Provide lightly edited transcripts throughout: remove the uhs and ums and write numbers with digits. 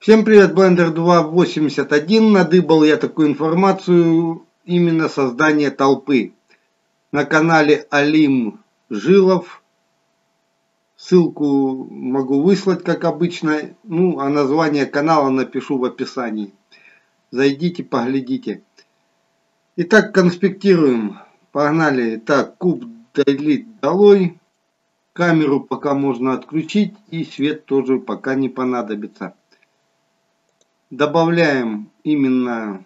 Всем привет, Blender 2.81. Надыбал я такую информацию, именно создание толпы. На канале Алим Жилов. Ссылку могу выслать, как обычно. Ну, а название канала напишу в описании. Зайдите, поглядите. Итак, конспектируем. Погнали. Так, куб Delete долой. Камеру пока можно отключить. И свет тоже пока не понадобится. Добавляем именно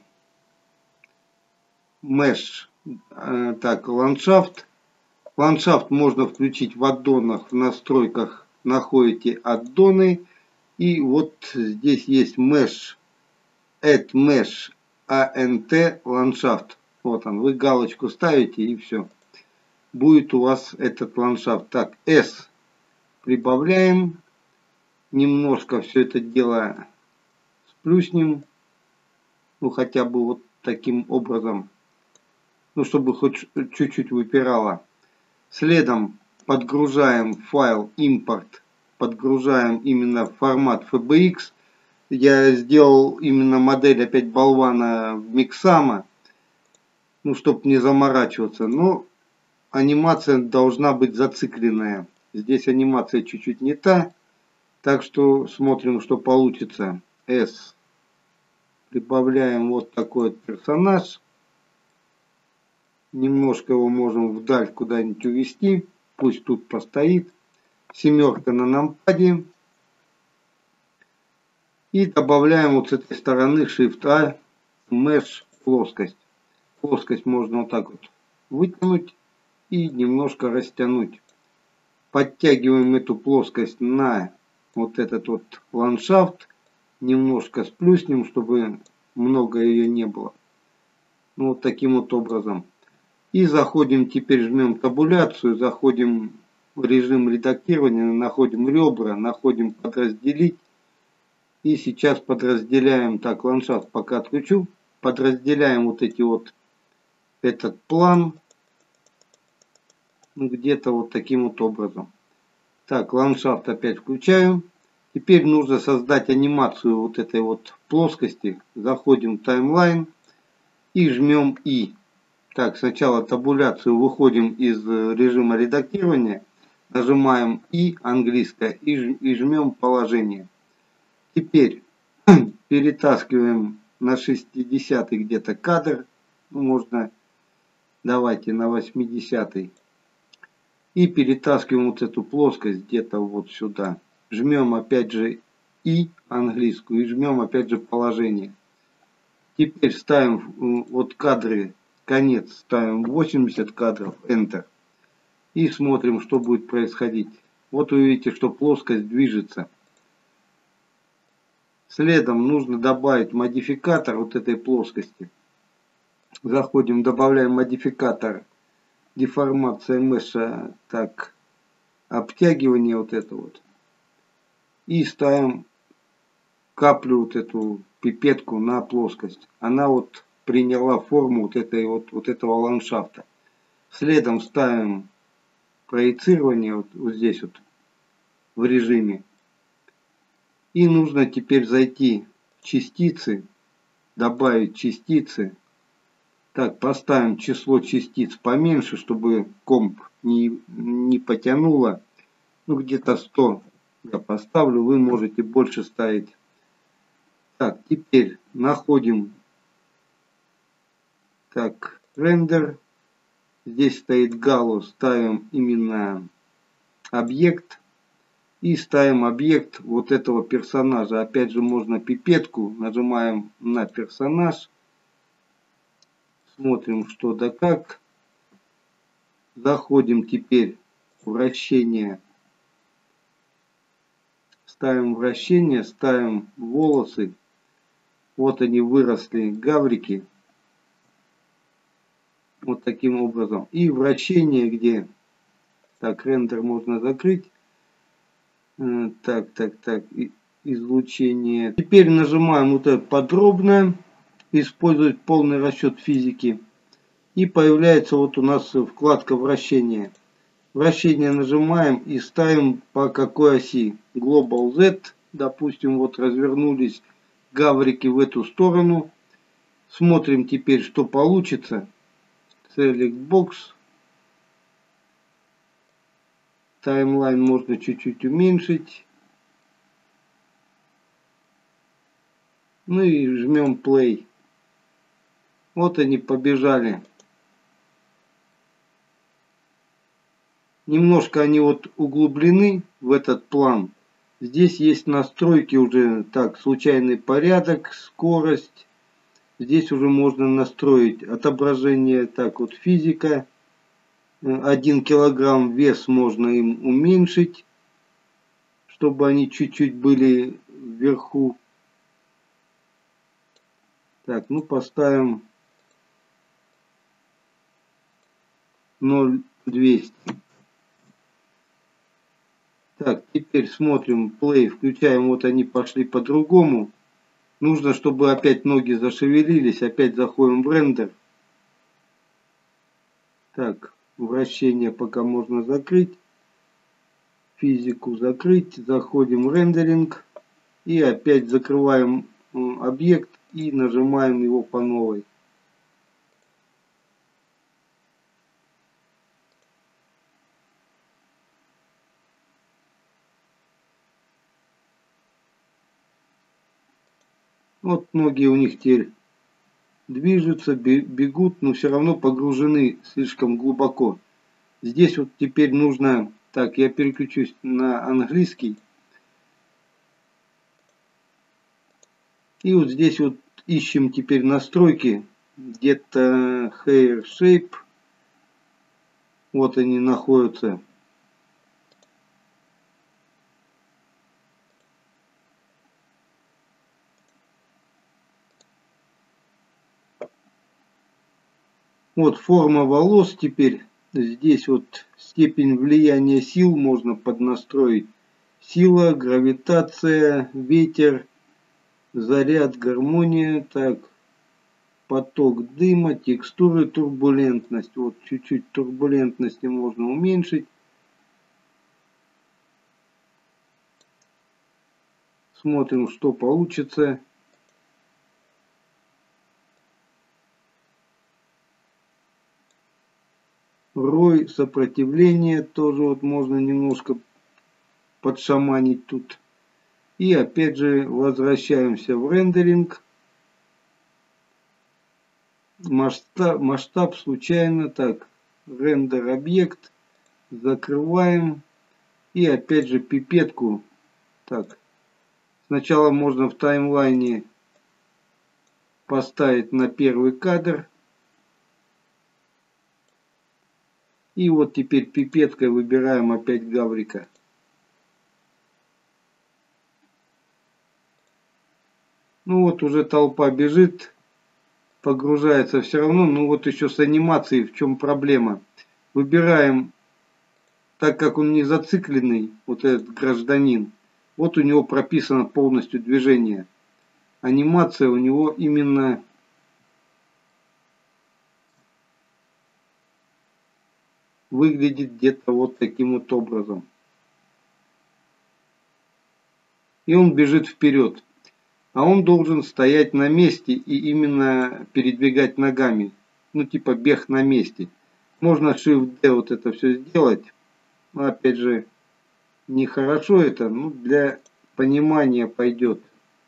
mesh, так, ландшафт. Ландшафт можно включить в аддонах, в настройках находите аддоны. И вот здесь есть mesh, add mesh, ant ландшафт. Вот он, вы галочку ставите и все. Будет у вас этот ландшафт. Так, S прибавляем. Немножко все это дело сплюснем. Ну, хотя бы вот таким образом. Ну, чтобы хоть чуть-чуть выпирало. Следом подгружаем файл импорт. Подгружаем именно формат FBX. Я сделал именно модель опять болвана Mixamo. Ну, чтобы не заморачиваться. Но анимация должна быть зацикленная. Здесь анимация чуть-чуть не та. Так что смотрим, что получится. S. Прибавляем вот такой вот персонаж. Немножко его можем вдаль куда-нибудь увести. Пусть тут постоит. Семерка на нампаде. И добавляем вот с этой стороны Shift A, Mesh, плоскость. Плоскость можно вот так вот вытянуть и немножко растянуть. Подтягиваем эту плоскость на вот этот вот ландшафт. Немножко сплюснем, чтобы много ее не было. Ну, вот таким вот образом. И заходим, теперь жмем табуляцию, заходим в режим редактирования, находим ребра, находим подразделить. И сейчас подразделяем, так, ландшафт пока отключу, подразделяем вот эти вот, этот план, где-то вот таким вот образом. Так, ландшафт опять включаю. Теперь нужно создать анимацию вот этой вот плоскости. Заходим в таймлайн и жмем И. Так, сначала табуляцию, выходим из режима редактирования, нажимаем И, английское, и жмем положение. Теперь перетаскиваем на 60-й где-то кадр, ну, можно, давайте на 80-й. И перетаскиваем вот эту плоскость где-то вот сюда. Жмем опять же И, английскую, и жмем опять же положение. Теперь ставим вот кадры. Конец ставим 80 кадров, Enter. И смотрим, что будет происходить. Вот вы видите, что плоскость движется. Следом нужно добавить модификатор вот этой плоскости. Заходим, добавляем модификатор. Деформация меша, так, обтягивание вот это вот. И ставим каплю вот эту пипетку на плоскость. Она вот приняла форму вот этого ландшафта. Следом ставим проецирование вот здесь вот в режиме. И нужно теперь зайти в частицы, добавить частицы. Так, поставим число частиц поменьше, чтобы комп не потянуло. Ну, где-то 100 я поставлю, вы можете больше ставить. Так, теперь находим, так, рендер. Здесь стоит галу, ставим именно объект. И ставим объект вот этого персонажа. Опять же можно пипетку, нажимаем на персонаж. Смотрим что да как. Заходим теперь в вращение. Ставим вращение, ставим волосы. Вот они выросли, гаврики. Вот таким образом. И вращение, где... Так, рендер можно закрыть. Так. Излучение. Теперь нажимаем вот это подробно. Использовать полный расчет физики. И появляется вот у нас вкладка вращения. Вращение нажимаем и ставим по какой оси. Global Z Допустим, вот развернулись гаврики в эту сторону. Смотрим теперь, что получится. Select Box. Таймлайн можно чуть-чуть уменьшить. Ну и жмем Play. Вот они побежали. Немножко они вот углублены в этот план. Здесь есть настройки уже, так, случайный порядок, скорость. Здесь уже можно настроить отображение, так вот, физика. 1 килограмм вес можно им уменьшить, чтобы они чуть-чуть были вверху. Так, ну поставим 0,200. Так, теперь смотрим play, включаем, вот они пошли по-другому. Нужно, чтобы опять ноги зашевелились, опять заходим в рендер. Так, вращение пока можно закрыть. Физику закрыть, заходим в рендеринг. И опять закрываем объект и нажимаем его по новой. Вот ноги у них теперь движутся, бегут, но все равно погружены слишком глубоко. Здесь вот теперь нужно... Так, я переключусь на английский. И вот здесь вот ищем теперь настройки. Где-то Hair Shape. Вот они находятся. Вот форма волос теперь. Здесь вот степень влияния сил можно поднастроить. Сила, гравитация, ветер, заряд, гармония. Так, поток дыма, текстуры, турбулентность. Вот чуть-чуть турбулентности можно уменьшить. Смотрим, что получится. Рой, сопротивление тоже вот можно немножко подшаманить тут. И опять же возвращаемся в рендеринг. Масштаб случайно. Так, рендер объект. Закрываем. И опять же пипетку. Так, сначала можно в таймлайне поставить на первый кадр. И вот теперь пипеткой выбираем опять гаврика. Ну вот уже толпа бежит, погружается все равно. Ну вот еще с анимацией в чем проблема. Выбираем, так как он не зацикленный, вот этот гражданин. Вот у него прописано полностью движение. Анимация у него именно выглядит где-то вот таким вот образом. И он бежит вперед. А он должен стоять на месте и именно передвигать ногами. Ну типа бег на месте. Можно Shift-D вот это все сделать. Но опять же, нехорошо это, но для понимания пойдет.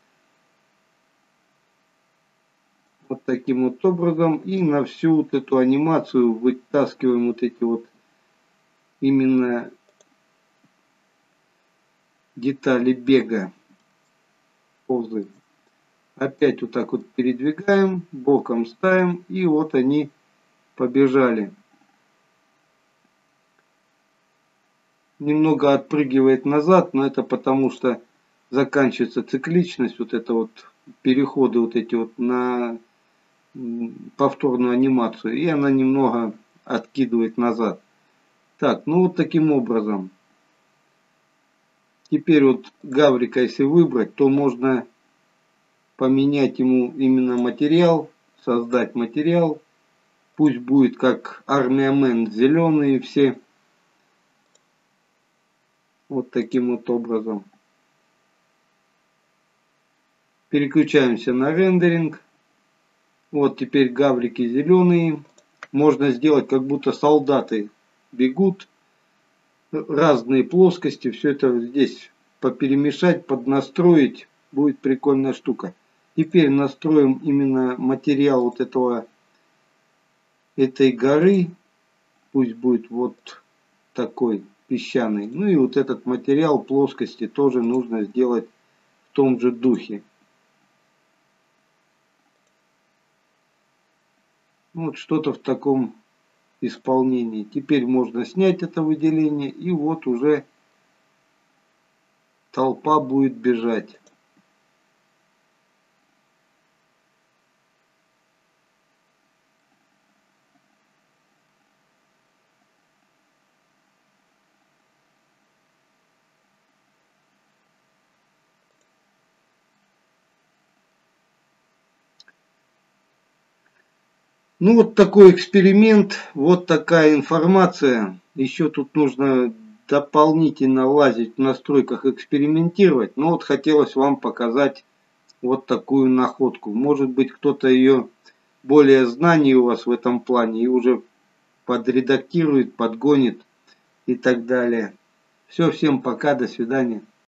Вот таким вот образом. И на всю вот эту анимацию вытаскиваем вот эти вот именно детали бега, позы. Опять вот так вот передвигаем, боком ставим, и вот они побежали. Немного отпрыгивает назад, но это потому что заканчивается цикличность, вот это вот переходы вот эти вот на повторную анимацию, и она немного откидывает назад. Так, ну вот таким образом. Теперь вот гаврика если выбрать, то можно поменять ему именно материал, создать материал. Пусть будет как Армия Мэн, зеленые все. Вот таким вот образом. Переключаемся на рендеринг. Вот теперь гаврики зеленые. Можно сделать, как будто солдаты бегут. Разные плоскости. Все это здесь поперемешать, поднастроить. Будет прикольная штука. Теперь настроим именно материал вот этой горы. Пусть будет вот такой песчаный. Ну и вот этот материал плоскости тоже нужно сделать в том же духе. Вот что-то в таком исполнении. Теперь можно снять это выделение, и вот уже толпа будет бежать. Ну вот такой эксперимент, вот такая информация. Еще тут нужно дополнительно лазить в настройках, экспериментировать. Но вот хотелось вам показать вот такую находку. Может быть, кто-то ее более знаний у вас в этом плане и уже подредактирует, подгонит и так далее. Все, всем пока, до свидания.